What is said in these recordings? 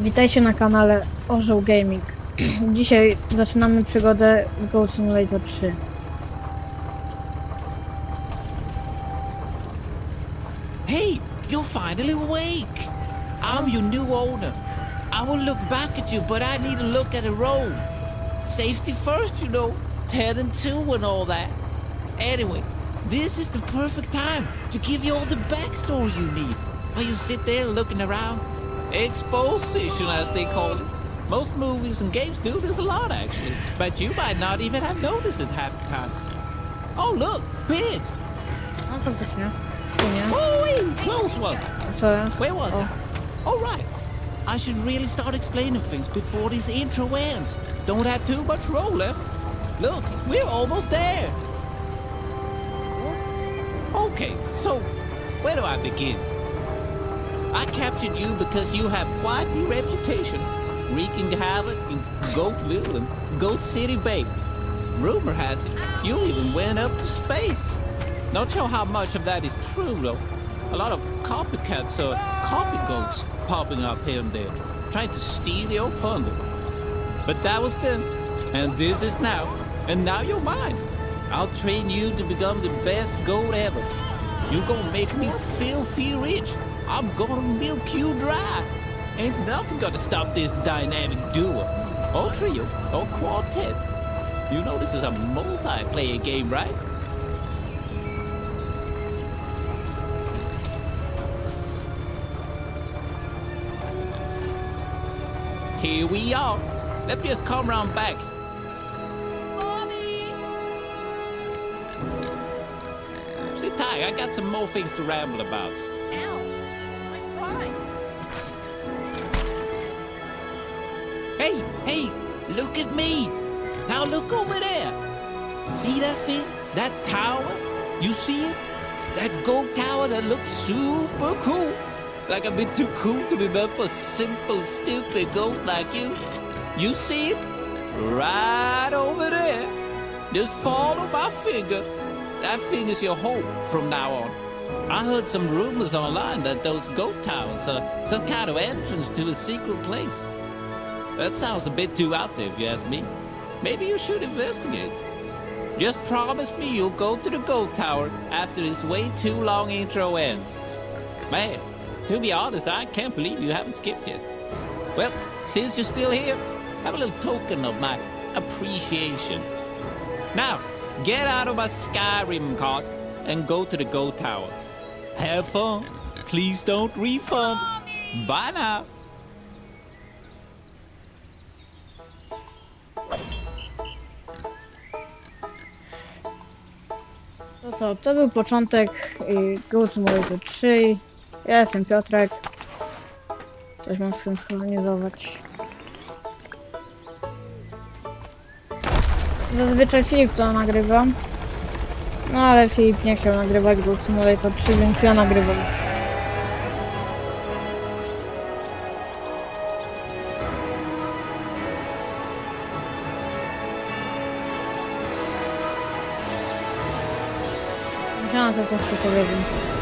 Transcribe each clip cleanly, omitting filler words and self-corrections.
Witajcie na kanale Orzeł Gaming. Dzisiaj zaczynamy przygodę z Goat Simulator 3. Hey, you're finally awake! I'm your new owner. I will look back at you, but I need to look at the road. Safety first, you know. 10 and 2 and all that. Anyway, this is the perfect time to give you all the backstory you need. While you sit there looking around. Exposition, as they call it. Most movies and games do this a lot, actually. But you might not even have noticed it half the time. Oh, look! Pigs! No faktycznie. Nie. Oh, wait! Close one! Co jest? Where was I? All right. I should really start explaining things before this intro ends. Don't have too much roll left. Look, we're almost there. Okay, so where do I begin? I captured you because you have quite the reputation, wreaking havoc in Goatville and Goat City Bay. Rumor has it you even went up to space. Not sure how much of that is true, though. A lot of copycats or copy goats popping up here and there, trying to steal your thunder. But that was then, and this is now, and now you're mine. I'll train you to become the best goat ever. You're gonna make me filthy rich. I'm gonna milk you dry. Ain't nothing gonna stop this dynamic duo, or trio, or quartet. You know this is a multiplayer game, right? Here we are. Let me just come round back. Mommy! Sit tight, I got some more things to ramble about. Ow! My pride! Hey, look at me. Now look over there. See that thing? That tower? You see it? That goat tower that looks super cool. Like a bit too cool to be meant for a simple, stupid goat like you. You see it? Right over there. Just follow my finger. That thing is your home from now on. I heard some rumors online that those goat towers are some kind of entrance to a secret place. That sounds a bit too out there if you ask me. Maybe you should investigate. Just promise me you'll go to the goat tower after this way too long intro ends. Man, to be honest, I can't believe you haven't skipped yet. Well, since you're still here, have a little token of my appreciation. Now, get out of my Skyrim cart and go to the goat tower. Have fun. Please don't refund. Mommy! Bye now. To co, to był początek Goat Simulator 3. Ja jestem Piotrek. Coś mam synchronizować. Zazwyczaj Filip to nagrywa. No ale Filip nie chciał nagrywać Goat Simulator 3, więc ja nagrywam. Myślałam, co coś tu powiem.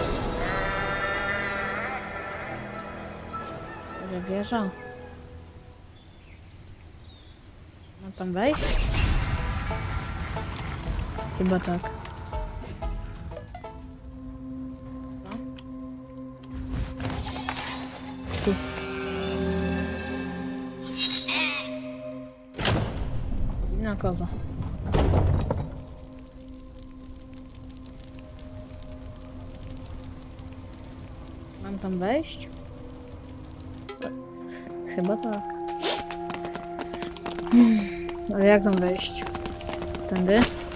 Może wieża? Mam tam wejść? Chyba tak. No. Tu. Inna koza. Mam tam wejść? Chyba tak. Ale jak tam wejść? Tędy?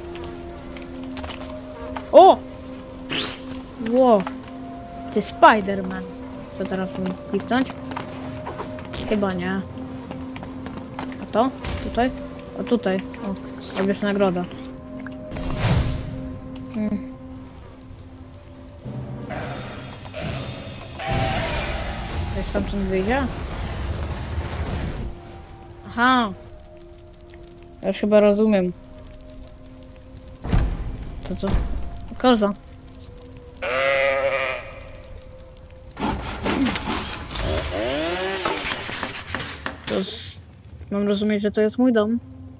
O! Wow! Ty Spider-Man. Co teraz tu kliknąć? Chyba nie. A to? Tutaj? A tutaj. O, robisz nagroda. Coś stamtąd wyjdzie? Aha! Ja już chyba rozumiem. Co? Koza. Mam rozumieć, że to jest mój dom.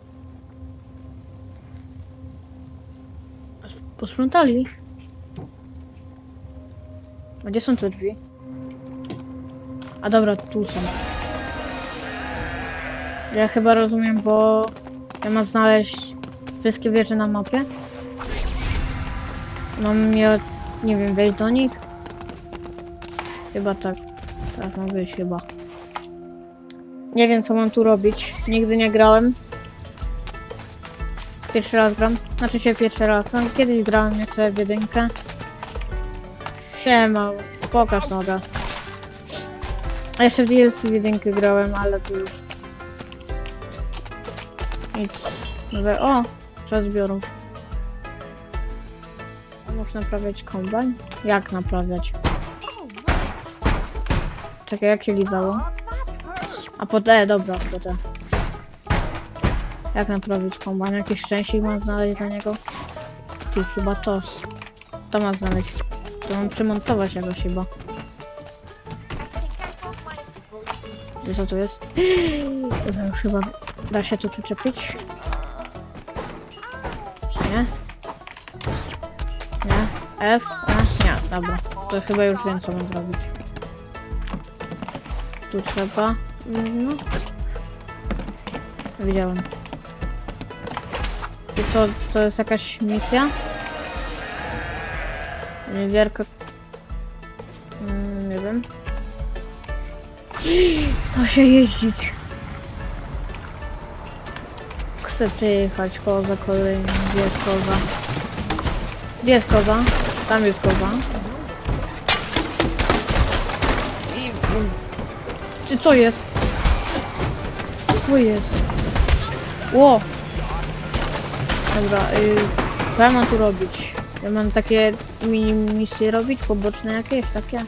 Posprzątali. A gdzie są te drzwi? A dobra, tu są. Ja chyba rozumiem, bo ja mam znaleźć wszystkie wieże na mapie. Mam je, nie wiem, wejść do nich? Chyba tak. Tak ma być chyba. Nie wiem, co mam tu robić. Nigdy nie grałem. Pierwszy raz gram. Znaczy się pierwszy raz. No, kiedyś grałem jeszcze w jedynkę. Siema, pokaż nogę. A jeszcze w DLC w jedynkę grałem, ale to już... Nic. Mówię, o! Czas zbiorów. A można naprawiać kombajn? Jak naprawiać? Czekaj, jak się lizało? A pod E, dobra, pod E. Jak naprawić kombajn? Jakiś szczęśnik mam znaleźć dla niego? Ty, chyba to. To mam znaleźć. To mam przymontować jakoś chyba. Ty, co tu jest? Dobra, już chyba da się tu przyczepić. Nie? Nie? F? A? Nie, dobra. To chyba już wiem, co mam zrobić. Tu trzeba... No. Widziałem. I co, to jest jakaś misja? Niewielka... nie wiem. To się jeździć. Chcę przejechać koza kolejną. Gdzie jest koza? Gdzie jest koza? Tam jest koza. Czy co jest? Co jest? Ło! Dobra, co ja mam tu robić? Ja mam takie mini misje robić, poboczne jakieś takie?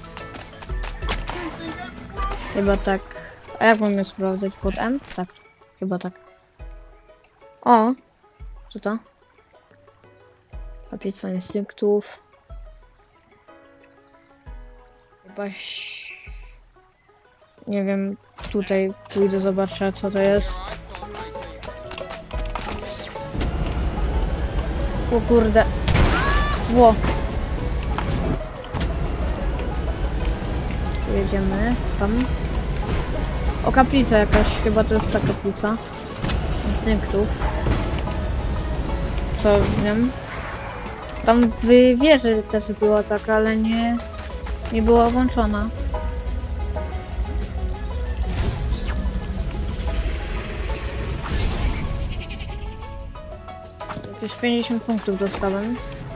Chyba tak. A jak mam je sprawdzać? Pod M? Tak, chyba tak. O! Co to? Kaplica instynktów. Chybaś... Nie wiem, tutaj pójdę, zobaczę, co to jest. O kurde. Ło. Jedziemy tam. O, kaplica jakaś, chyba to jest ta kaplica instynktów. Co wiem. Tam w wieży też była taka, ale nie była włączona. Jakieś 50 punktów dostałem.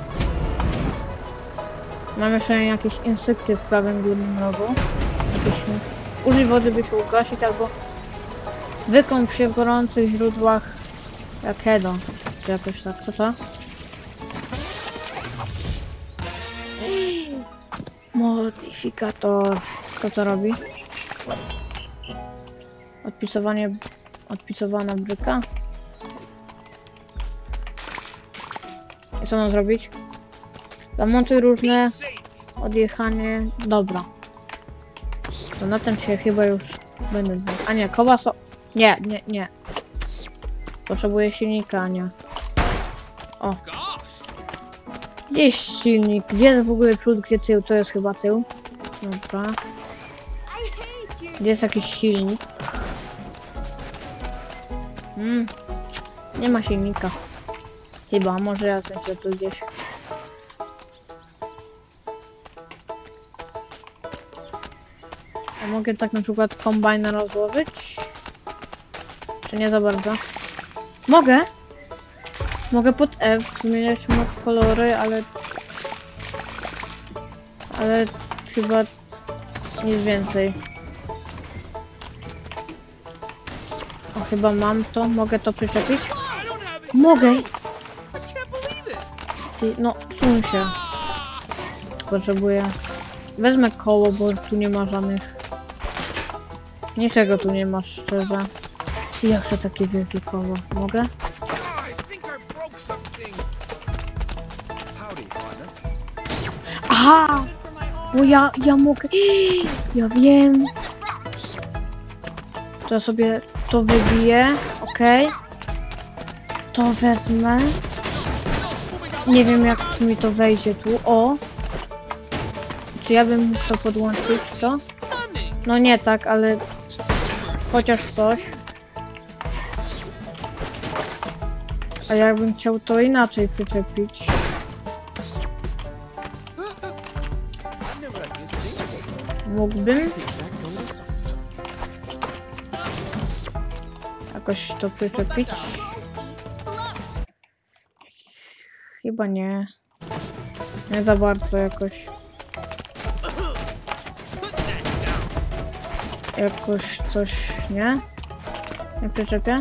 Mam jeszcze jakieś insekty w prawym górnym rogu. Użyj wody, by się ugasić, albo wykąp się w gorących źródłach Jakedo. Czy jakoś tak, co to? Modyfikator. Co to robi? Odpisowana bryka. I co mam zrobić? Zamontuj różne odjechanie. Dobra. To na tym się chyba już będę znał. A nie, kołaso. Nie. Potrzebuję silnika, a nie. O. Gdzie jest silnik? Gdzie jest w ogóle przód, gdzie tył? To jest chyba tył. Dobra. Gdzie jest jakiś silnik? Nie ma silnika. Chyba, może ja się tu gdzieś. A mogę tak na przykład kombajna rozłożyć? Czy nie za bardzo? Mogę? Mogę pod F zmieniać kolory, ale chyba nic więcej. O, chyba mam to. Mogę to przyczepić? Mogę! Ty, no, suń się. Potrzebuję. Wezmę koło, bo tu nie ma żadnych... Niczego tu nie ma, szczerze. Ty, ja chcę takie wielkie koło. Mogę? Aha! Bo ja mogę... Ja wiem! To sobie to wybiję, okej. To wezmę. Nie wiem jak czy mi to wejdzie tu, o. Czy ja bym mógł to podłączyć, to? No nie tak, ale chociaż coś. A jakbym chciał to inaczej przyczepić. Mógłbym jakoś to przyczepić. Chyba nie. Nie za bardzo jakoś. Jakoś coś, nie? Nie przyczepię?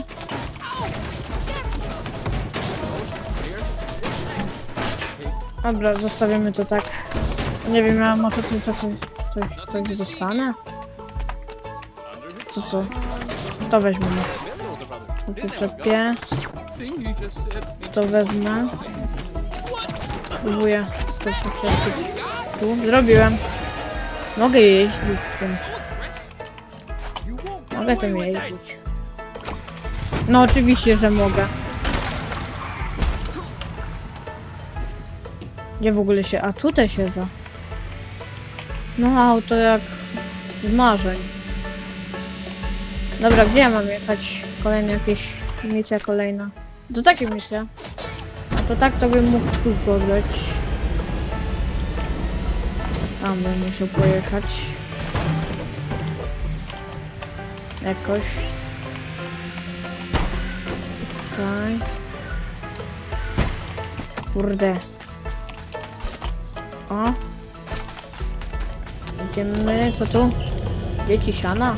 Dobra, zostawimy to tak. Nie wiem, ja może tu coś dostanę? To co? To weźmiemy. To przyczepię. To wezmę. Próbuję to przyczepić. Tu, zrobiłem. Mogę jeździć w tym. Mogę tym jeździć. No oczywiście, że mogę. Gdzie w ogóle się... A tutaj siedzę. No auto jak z marzeń. Dobra, gdzie ja mam jechać? Kolejna jakieś misja kolejna. To takie misja. A to tak to bym mógł tu podleć. Tam bym musiał pojechać. Jakoś. Tutaj. Kurde. O. Idziemy, co tu? Dzieci siana.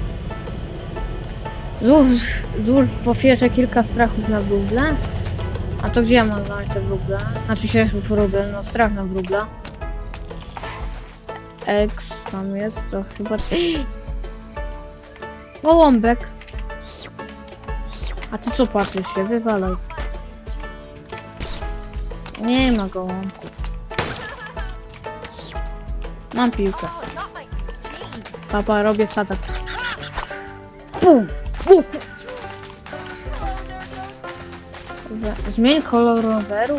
Złóż w ofierze kilka strachów na wróble. A to gdzie ja mam znaleźć te wróble? Znaczy się wróble, no strach na wróbla. X tam jest, to chyba... Gołąbek. A ty co patrzysz się? Wywalaj. Nie ma gołąbków. Mam piłkę. Papa, robię wsadek. Bum! Bum! Zmień kolor roweru.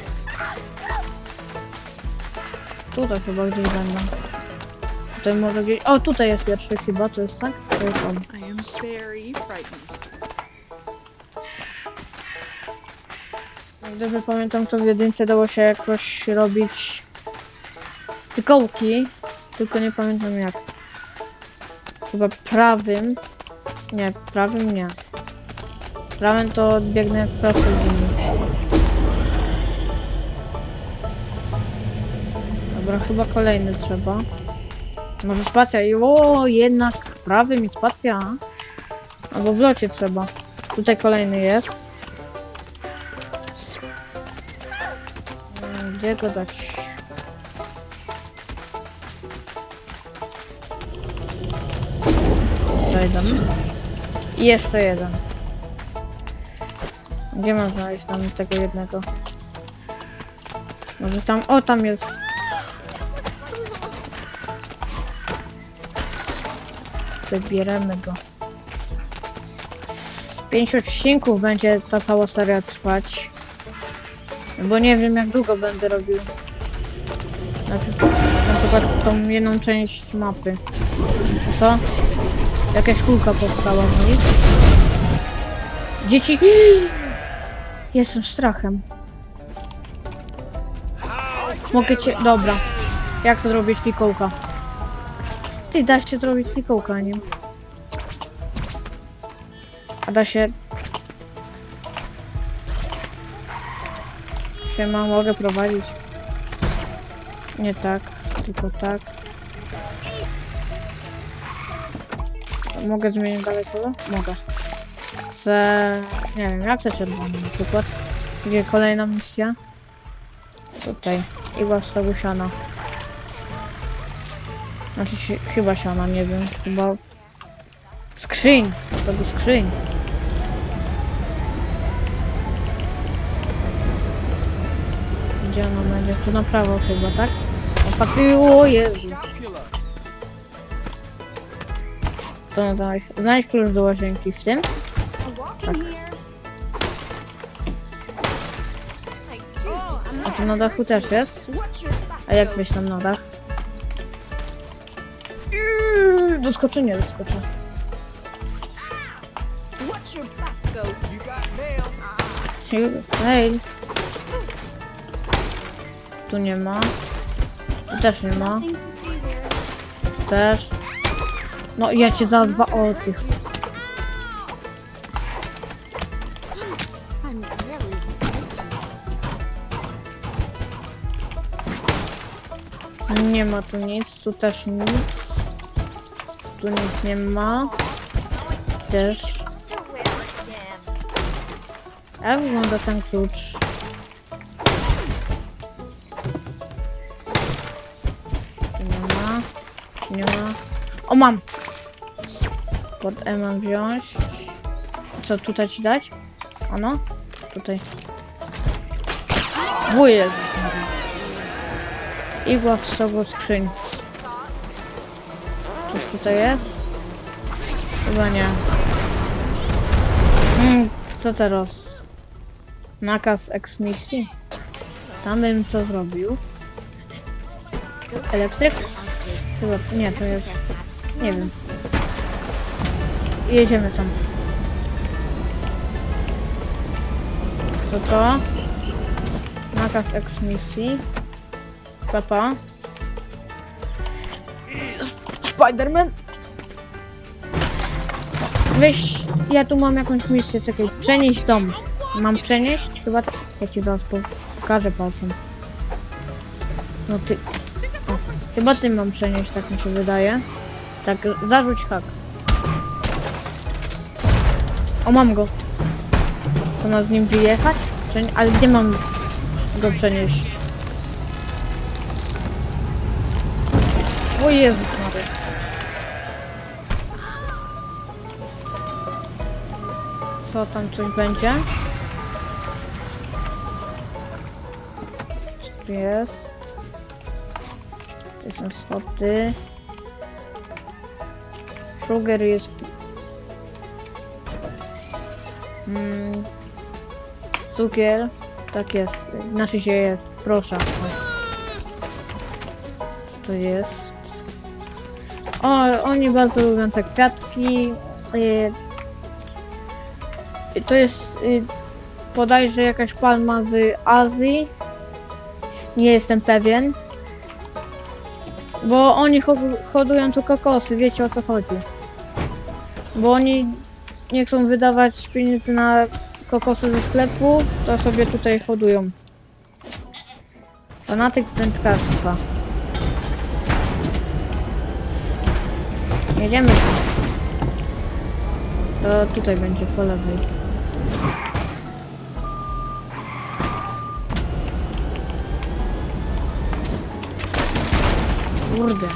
Tutaj chyba gdzieś będą. Tutaj może gdzieś... O, tutaj jest pierwszy chyba, to jest tak? To jest on. I am very frightened. Gdyby pamiętam, to w jedynce dało się jakoś robić fikołki, tylko nie pamiętam jak. Chyba prawym. Nie, prawym nie. Prawym to odbiegnę w prostą linię. Dobra, chyba kolejny trzeba. Może spacja i o, jednak prawym i spacja. Albo w locie trzeba. Tutaj kolejny jest. Gdzie go dać? Jeden. I jeszcze jeden. Gdzie mam znaleźć tam tego jednego? Może tam... O, tam jest. Zabieramy go. Z 5 odcinków będzie ta cała seria trwać. Bo nie wiem jak długo będę robił. Na przykład tą jedną część mapy. Co? Jakaś kulka powstała w nich. Dzieci... Jestem strachem. Mogę cię... Dobra. Jak to zrobić fikołka? Ty, da się zrobić fikołka, nie? A da się... Siema, mogę prowadzić. Nie tak, tylko tak. Mogę zmienić dalej kolor? Mogę. Chcę... Nie wiem, jak chcę czerwony na przykład. Gdzie kolejna misja? Tutaj. Igła z tego siana. Znaczy chyba siana, nie wiem. Chyba... Skrzyń! Z tego skrzyń. Gdzie ona będzie? Tu na prawo chyba, tak? O, faktycznie, o Jezu. Co mam znaleźć? Znajdź klucz do łazienki w tym. Tak. A tu na dachu też jest. A jak wejść tam na dach? Doskoczy, nie doskoczy. Hej. Tu nie ma. Tu też nie ma. Też. No ja cię zaraz o tych. Nie ma tu nic, tu też nic. Tu nic nie ma. Też. Jak wygląda ten klucz? Tu nie ma. Nie ma. O, mam! Pod E mam wziąć. Co tutaj ci dać? Ano? Tutaj. Wujek. Igła w sobą skrzyń. Coś tutaj jest? Chyba nie. Co teraz? Nakaz eksmisji? Tam bym to zrobił. Elektryk? Chyba nie, to jest... Nie wiem. Jedziemy tam. Co to? Nakaz eksmisji. Papa. Spiderman. Weź, ja tu mam jakąś misję, czekaj, przenieść dom. Mam przenieść? Chyba tak. Ja ci zaraz pokażę palcem. No ty... O, chyba ty mam przenieść, tak mi się wydaje. Tak, zarzuć hak. O, mam go. To ma z nim wyjechać? Ale gdzie mam go przenieść? O Jezus Maria. Co tam coś będzie? Co tu jest? To są schody. Sugar jest... Cukier. Tak jest. Znaczy się jest. Proszę. Co to jest? O, oni bardzo lubią te kwiatki. To jest bodajże jakaś palma z Azji. Nie jestem pewien. Bo oni hodują tu kokosy, wiecie o co chodzi. Bo oni nie chcą wydawać pieniędzy na kokosy ze sklepu, to sobie tutaj hodują. Fanatyk wędkarstwa. Jedziemy tu. To tutaj będzie po lewej. Kurde.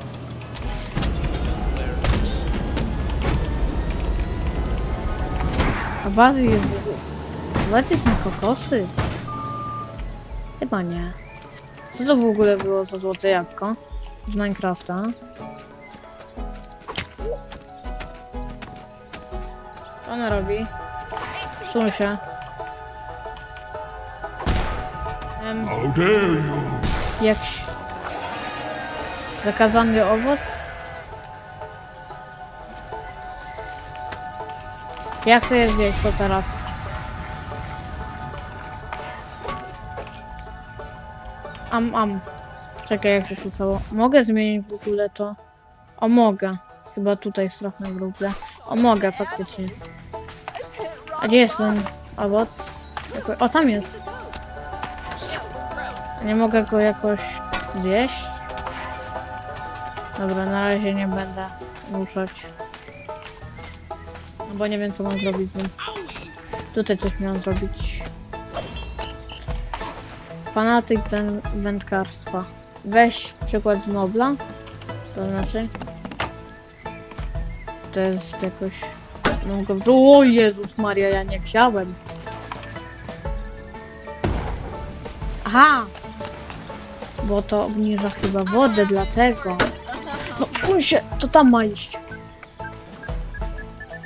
A bazy jest... W bazie są kokosy? Chyba nie. Co to w ogóle było za złote jabłko? Z Minecrafta. Co ona robi? Suń się. How dare you? Jakiś... Zakazany owoc? Jak chcę zjeść to teraz? Czekaj, jak to tu cało... Mogę zmienić w ogóle to? O, mogę. Chyba tutaj strach na grupie. O, mogę, faktycznie. A gdzie jest ten owoc? O, tam jest. Nie mogę go jakoś zjeść? Dobra, na razie nie będę ruszać. No bo nie wiem, co mam zrobić z nim. Tutaj coś miałem zrobić. Fanatyk wędkarstwa. Weź przykład z Nobla. To znaczy... To jest jakoś... Mogę... O Jezus Maria, ja nie chciałem. Aha! Bo to obniża chyba wodę, dlatego. No fuj się, to tam ma iść.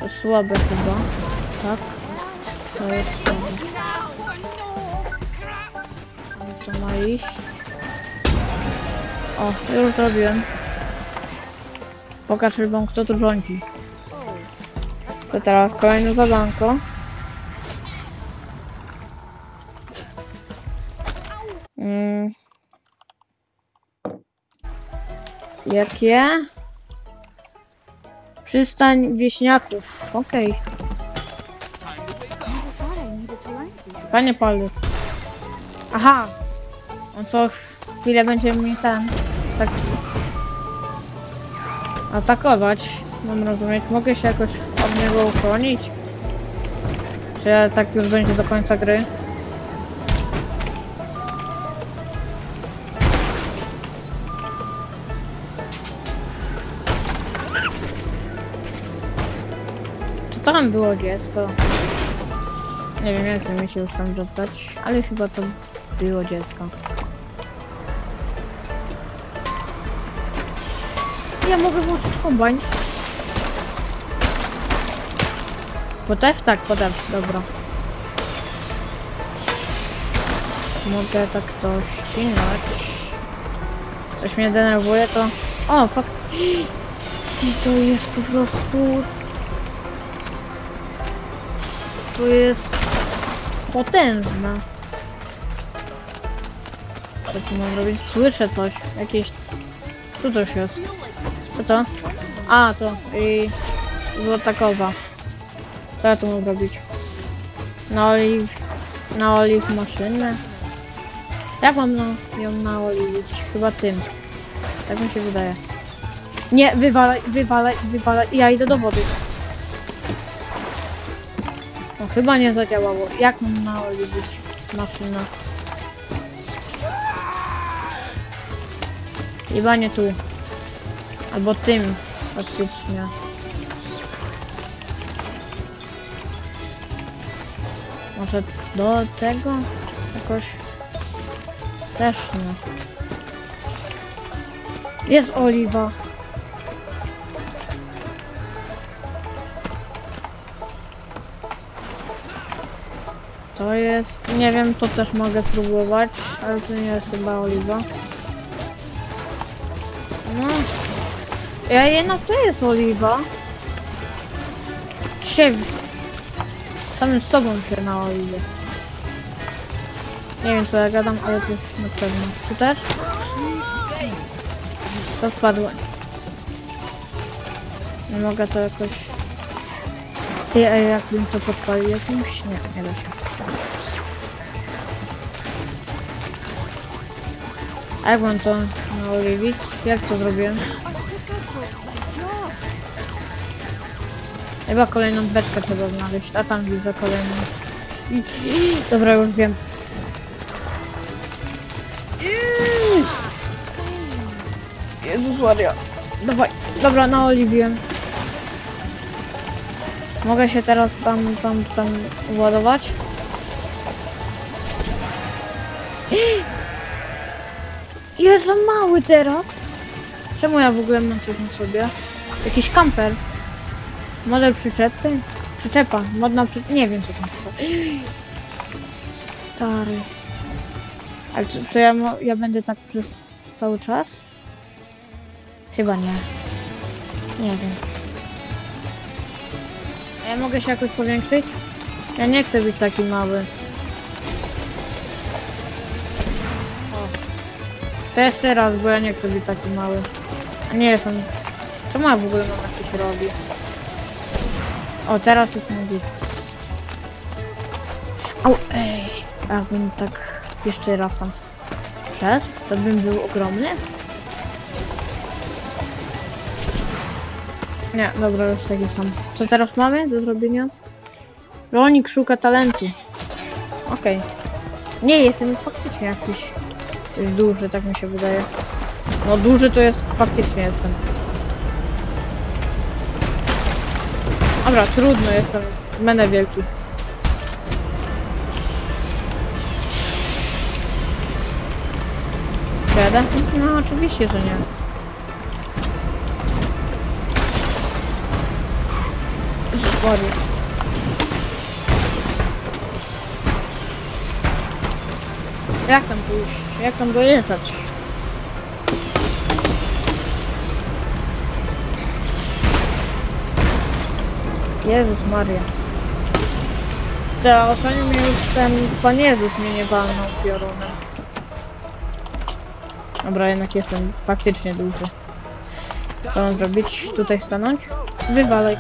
To słabe chyba. Tak? To jest słabe. To ma iść. O, już zrobiłem. Pokaż rybom, kto tu rządzi. To teraz kolejne zadanko. Jakie? Przystań wieśniaków. Okej. Panie Paulus. Aha. On co chwilę będzie mi ten... tak... atakować. Mam rozumieć. Mogę się jakoś od niego uchronić? Czy tak już będzie do końca gry? Tam było dziecko. Nie wiem, jak chce mi się już tam rzucać, ale chyba to było dziecko. Ja mogę włożyć kombajn. Potem? Tak, potem. Dobra. Mogę tak to ścinać. Coś mnie denerwuje, to... O, fuck. Gdzie to jest po prostu... To jest potężne. Co tu mam robić? Słyszę coś. Jakieś... Co to jest? Co to? A, to. I... Złota koza. Co ja tu mam zrobić? Na oliw maszynę? Jak mam ją naoliwić? Chyba tym. Tak mi się wydaje. Nie, wywalaj. Ja idę do wody. No, chyba nie zadziałało. Jak mam naoliwić maszynę? Chyba nie tu. Albo tym. Faktycznie. Może do tego? Jakoś... Też nie. Jest oliwa. To jest... Nie wiem, to też mogę spróbować, ale to nie jest chyba oliwa. No... Ja jednak to jest oliwa. Dzisiaj... Samym z tobą się na oliwie. Nie wiem co ja gadam, ale to już na pewno. Tu też? To spadło. Nie mogę to jakoś... Ty, a jakbym to podpalił jakimś? Nie da się. A jak mam to naoliwić? Jak to zrobiłem? Chyba kolejną beczkę trzeba znaleźć, a tam widzę kolejną. Dobra, już wiem. Jezus Maria. Dawaj. Dobra, naoliwiłem. Mogę się teraz tam ładować? Jest za mały teraz. Czemu ja w ogóle mam coś na sobie? Jakiś kamper. Model przyczepy? Przyczepa. Modna przyczepa. Nie wiem co tam jest. Stary. Ale to ja będę tak przez cały czas? Chyba nie. Nie wiem. A ja mogę się jakoś powiększyć? Ja nie chcę być taki mały. To jeszcze raz, bo ja nie chcę być taki mały. A nie jestem... Czemu ja w ogóle mam jakieś robi? O, teraz jest mój. Au, ej. Jakbym tak jeszcze raz tam szedł, to bym był ogromny? Nie, dobra, już taki sam. Co teraz mamy do zrobienia? Rolnik szuka talentu. Okej. Nie, jestem faktycznie jakiś duży, tak mi się wydaje. No duży to jest, faktycznie jestem. Dobra, trudno jestem. Będę wielki. Jadę? No oczywiście, że nie. Maria. Jak tam pójść? Jak tam dojechać? Jezus Maria. To ostatnio mnie już ten Pan Jezus mnie nie walnął piorunem. Dobra, jednak jestem faktycznie duży. Co mam zrobić? Tutaj stanąć? Wywalaj.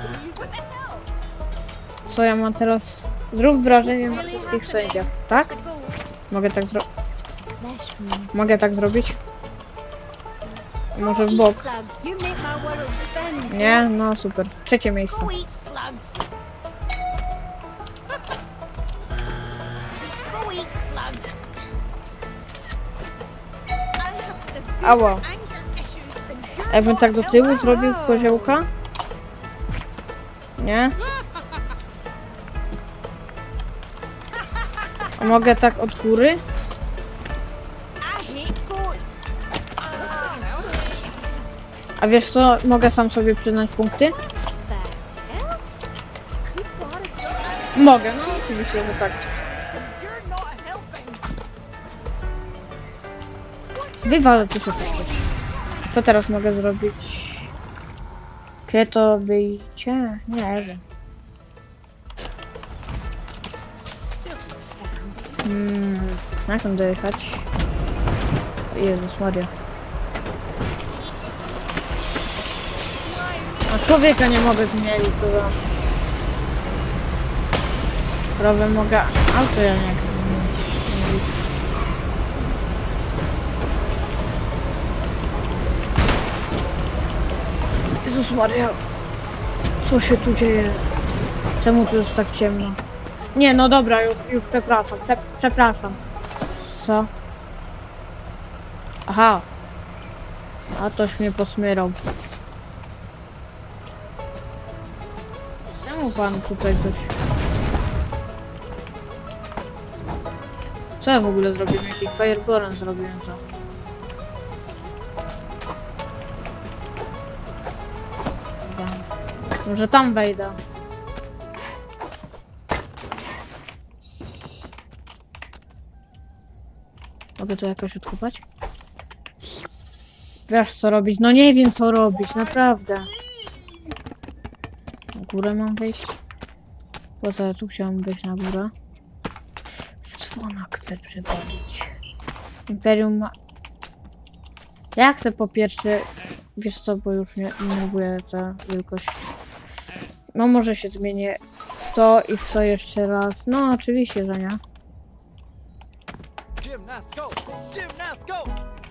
Co ja mam teraz? Zrób wrażenie na wszystkich sędziach, tak? Mogę tak zrobić? Mogę tak zrobić? Może w bok. Nie? No super. Trzecie miejsce. Ała. Jakbym tak do tyłu zrobił koziołka? Nie? A mogę tak od góry? A wiesz co? Mogę sam sobie przyznać punkty? Mogę, no oczywiście, że tak. Wywalę tu się przecież. Co teraz mogę zrobić? Kieto wyjście? Nie wiem. Jak tam dojechać? Jezus Maria. A człowieka nie mogę zmienić, co za... Prawie mogę... Auto ja nie chcę zmienić. Jezus Maria. Co się tu dzieje? Czemu tu jest tak ciemno? Nie, no dobra, już przepraszam, przepraszam. Co? Aha. A toś mnie posmyrał. Czemu pan tutaj coś... Co ja w ogóle zrobiłem? Jaki fireballem zrobiłem to? Dobra. Może tam wejdę. Mogę to jakoś odkupać? Wiesz co robić? No nie wiem co robić, naprawdę. Na górę mam wejść? Po co ja tu chciałam wejść na górę? W dzwona chcę przywalić. Imperium ma... Ja chcę po pierwsze... Wiesz co, bo już nie mówię ta wielkość. No może się zmienię w to i w to jeszcze raz. No oczywiście, że nie. Gymnast, go! Gymnast, go!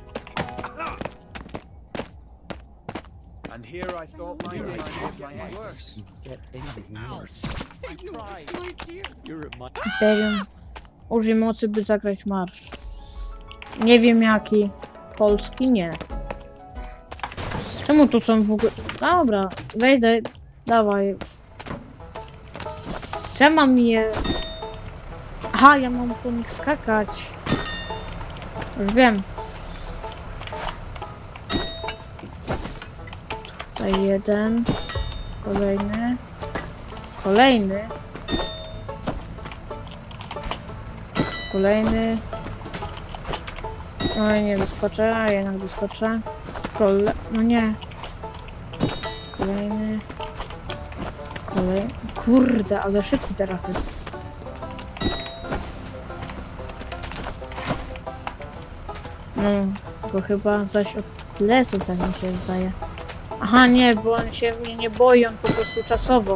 And here I thought my day would get worse. Get anything else. I tried. You're at my... Imperium. Użyj mocy, by zagrać marsz. Nie wiem jaki. Polski? Nie. Czemu tu są w ogóle... Dobra, wejdę. Dawaj. Czemu mam je... Aha, ja mam po nich skakać. Już wiem. Tutaj jeden. Kolejny. Kolejny. Kolejny. Oj, nie doskoczę, a jednak doskoczę. No nie. Kolejny. Kolejny. Kurde, ale szybki teraz jest. No, bo chyba zaś od lesu tak mi się zdaje. Aha, nie, bo on się mnie nie boi, on po prostu czasowo.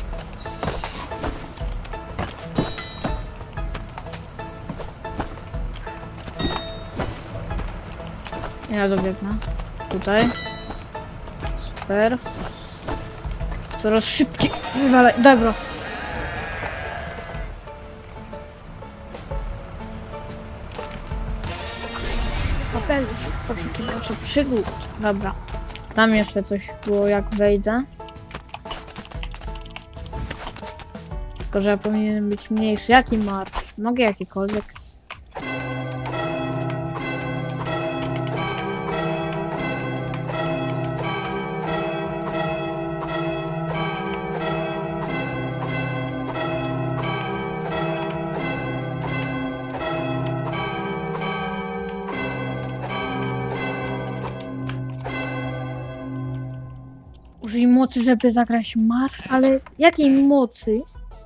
Ja dobiegnę. Tutaj. Super. Coraz szybciej. Wywalaj. Dobra. Kapelusz. Poszukiwacze przygód. Dobra. Tam jeszcze coś było, jak wejdę. Tylko, że ja powinienem być mniejszy. Jaki marsz? Mogę jakikolwiek. użyj mocy, żeby zagrać marsz, ale jakiej mocy?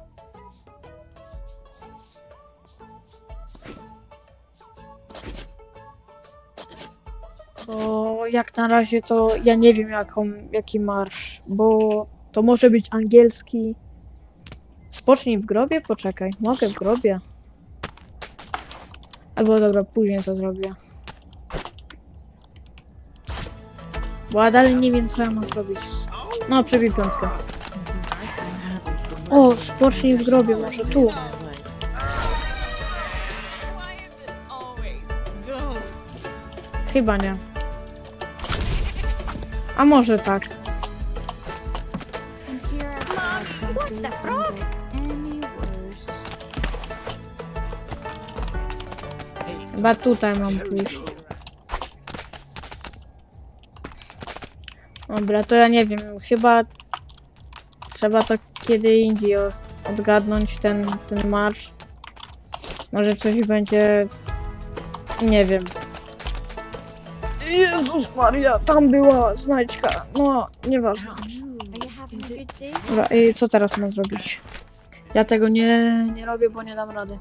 Bo jak na razie to ja nie wiem jaki marsz, bo to może być angielski. Spocznij w grobie? Poczekaj, mogę w grobie. Albo dobra, później to zrobię. Bo ja dalej nie wiem co ja mam zrobić. No, przebij piątkę. O, spocznij w grobie, może tu. Chyba nie. A może tak. Chyba tutaj mam pójść. Dobra, to ja nie wiem, chyba trzeba to kiedy indziej odgadnąć ten marsz. Może coś będzie... Nie wiem. Jezus Maria, tam była znajdźka. No, nieważne. Dobra, i co teraz mam zrobić? Ja tego nie robię, bo nie dam rady.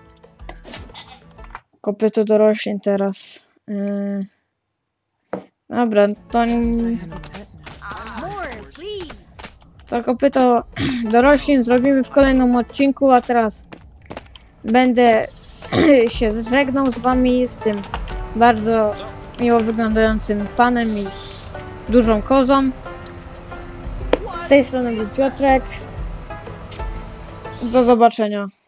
Kopyto do roślin teraz. Dobra, to kopyto do roślin zrobimy w kolejnym odcinku, a teraz będę się żegnał z wami z tym bardzo miło wyglądającym panem i dużą kozą. Z tej strony był Piotrek. Do zobaczenia.